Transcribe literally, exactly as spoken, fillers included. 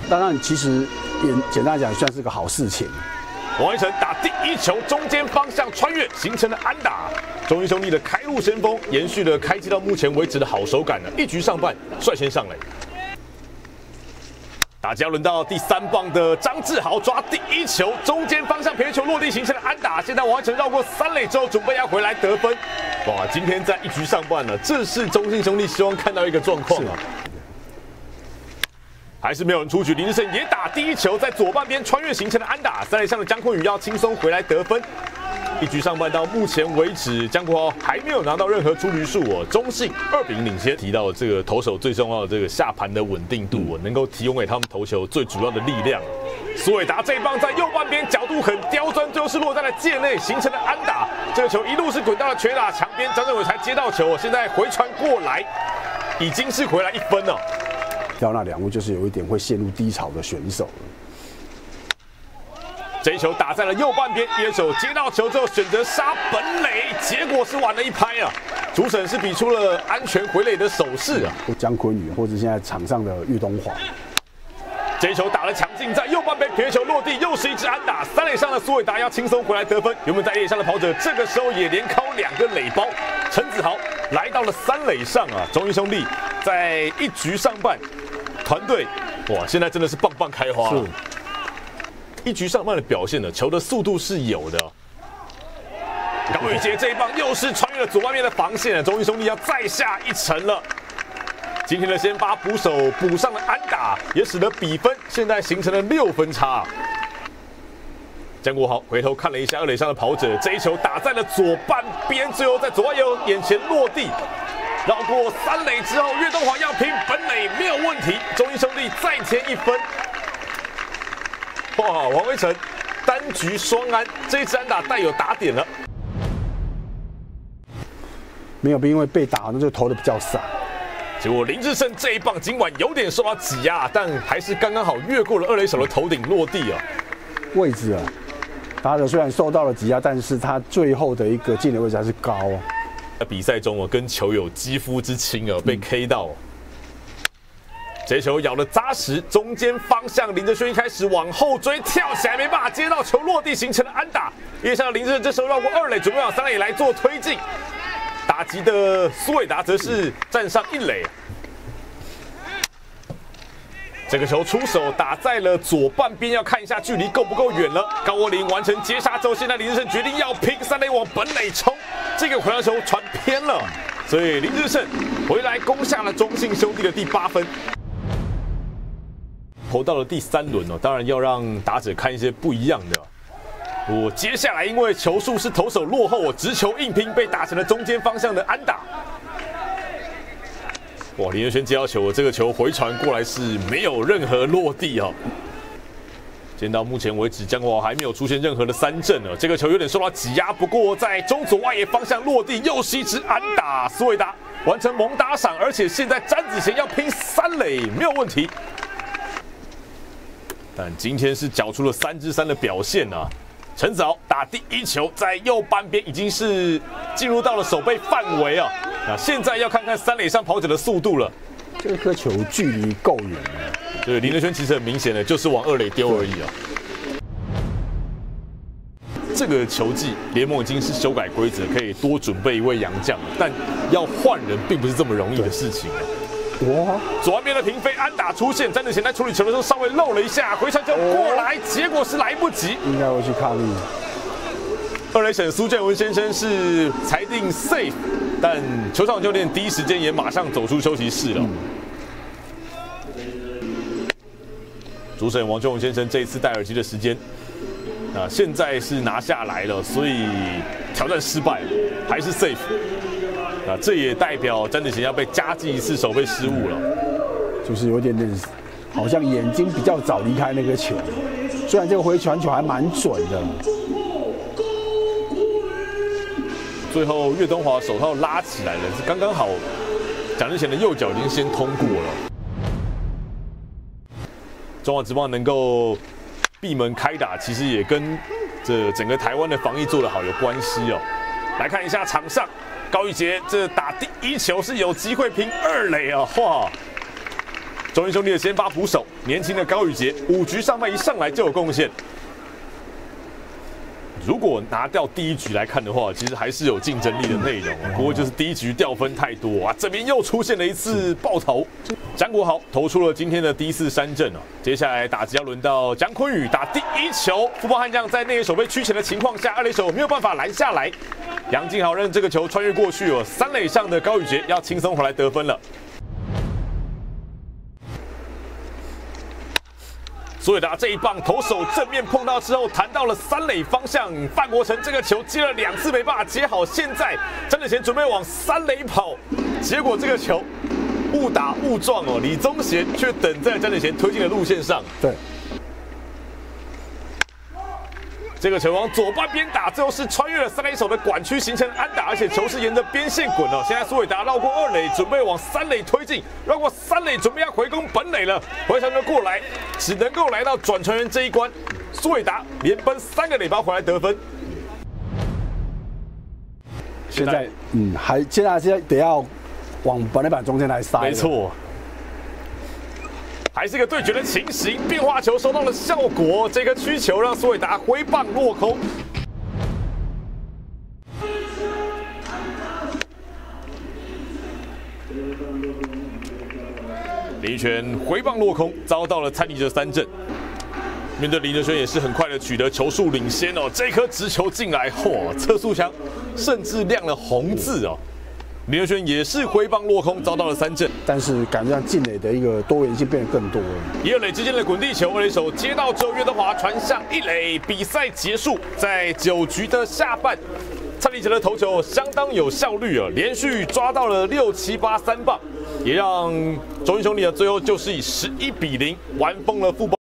当然，其实也简单来讲，算是个好事情。 王一晨打第一球，中间方向穿越，形成了安打。中英兄弟的开路先锋延续了开季到目前为止的好手感呢，一局上半率先上垒。打击轮到第三棒的张志豪抓第一球，中间方向撇球落地形成了安打。现在王一晨绕过三垒之后，准备要回来得分。哇，今天在一局上半呢，这是中信兄弟希望看到一个状况啊。还是没有人出局，林志胜也打第一球，在左半边穿越形成了安打。三垒上的江坤宇要轻松回来得分。一局上半到目前为止，江国豪还没有拿到任何出局数哦，中信二比零领先。提到这个投手最重要的这个下盘的稳定度哦，能够提供给他们投球最主要的力量。苏伟达这一棒在右半边角度很刁钻，最后是落在了界内，形成了安打。这个球一路是滚到了全打墙边，张振伟才接到球，现在回传过来，已经是回来一分了。 挑那两位就是有一点会陷入低潮的选手。 这一球打在了右半边，野手接到球之后选择杀本垒，结果是晚了一拍啊！主审是比出了安全回垒的手势啊。 江坤宇或者现在场上的岳东华， 这一球打得强劲，在右半边撇球落地，又是一支安打。三垒上的苏伟达要轻松回来得分。原本在野上的跑者，这个时候也连敲两个垒包。陈子豪来到了三垒上啊！中英兄弟在一局上半，团队哇，现在真的是棒棒开花了。一局上半的表现呢，球的速度是有的。高宇杰这一棒又是穿越了左外面的防线，中英兄弟要再下一城了。今天的先发捕手补上了安打，也使得比分现在形成了六分差。江国豪回头看了一下二垒上的跑者，这一球打在了左半边，最后在左外野眼前落地，绕过三垒之后，岳东华要拼本垒没有问题，中英兄弟再添一分。哇，王威成单局双安，这一支安打带有打点了。 没有，因为被打，那就投的比较散。 结果林志胜这一棒尽管有点受到挤压，但还是刚刚好越过了二垒手的头顶落地啊。 位置啊，打者虽然受到了挤压，但是他最后的一个进垒位置还是高啊。 在比赛中哦，跟球有肌肤之亲啊，被 K 到。这球咬得扎实，中间方向林哲轩一开始往后追，跳起来没办法接到球落地，形成了安打。叶上的林哲轩这时候绕过二垒，准备往三垒来做推进。打击的苏伟达则是站上一垒。这个球出手打在了左半边，要看一下距离够不够远了。高国林完成接杀之后，现在林志胜决定要拼三垒往本垒冲，这个回传球传偏了，所以林志胜回来攻下了中信兄弟的第八分。投到了第三轮哦，当然要让打者看一些不一样的。我接下来因为球数是投手落后，我直球硬拼被打成了中间方向的安打。哇，林哲轩接到球，这个球回传过来是没有任何落地哦。今天到目前为止，江国豪还没有出现任何的三振哦。这个球有点受到挤压，不过在中左外野方向落地，又是一支安打。苏伟达完成猛打赏，而且现在詹子贤要拼三垒没有问题。但今天是缴出了三支三的表现啊！陈子豪打第一球，在右半边已经是进入到了守备范围啊。那现在要看看三垒上跑者的速度了。 这颗球距离够远了。 对，林哲轩其实很明显的就是往二垒丢而已啊。这个球季联盟已经是修改规则，可以多准备一位洋将，但要换人并不是这么容易的事情啊。 哇！ 左边的平飞安打出现，詹子贤在处理球的时候稍微漏了一下，回传球过来，结果是来不及。 应该会去抗议。 二垒审苏建文先生是裁定 safe， 但球场教练第一时间也马上走出休息室了。嗯、主审王仲文先生这一次戴耳机的时间，啊，现在是拿下来了，所以挑战失败了，还是 safe。啊，这也代表詹子贤要被加记一次守备失误了， 就是有点点，好像眼睛比较早离开那个球，虽然这个回传球还蛮准的。 最后岳东华手套拉起来了，是刚刚好，蒋志贤的右脚已经先通过了。中华职棒能够闭门开打，其实也跟这整个台湾的防疫做得好有关系哦。来看一下场上。高宇杰这打第一球是有机会拼二垒啊！哇， 中信兄弟的先发捕手，年轻的高宇杰，五局上半一上来就有贡献。如果拿掉第一局来看的话，其实还是有竞争力的内容，不过就是第一局掉分太多啊。这边又出现了一次爆头，张国豪投出了今天的第四三振哦。接下来打击要轮到姜昆宇打第一球，富邦悍将在内野手被驱前的情况下，二垒手没有办法拦下来，杨敬豪让这个球穿越过去哦，三垒上的高宇杰要轻松回来得分了。所以呢，这一棒投手正面碰到之后，弹到了三垒方向。范国成这个球接了两次没办法接好，现在詹子贤准备往三垒跑，结果这个球误打误撞哦，李宗贤却等在詹子贤推进的路线上。 对， 这个球往左半边打，最后是穿越了三垒手的管区形成安打，而且球是沿着边线滚哦。现在苏伟达绕过二垒，准备往三垒推进，绕过三垒准备要回攻本垒了，回传球过来，只能够来到转传员这一关。苏伟达连奔三个垒包回来得分。 现在嗯，还现在现在得要往本垒板中间来塞。 没错。还是一个对决的情形，变化球收到了效果，这个曲球让苏伟达挥棒落空。林权挥棒落空，遭到了蔡立哲三振。面对林哲轩也是很快的取得球数领先哦，这颗直球进来，嚯，测速枪甚至亮了红字哦。林哲轩也是挥棒落空，遭到了三振， 但是感觉上进垒的一个多元性变得更多了。 一二垒之间的滚地球，二垒手接到之后，岳德华传向一垒，比赛结束。在九局的下半，蔡立哲的投球相当有效率啊，连续抓到了六七八三棒，也让中信兄弟的最后就是以十一比零完封了富邦。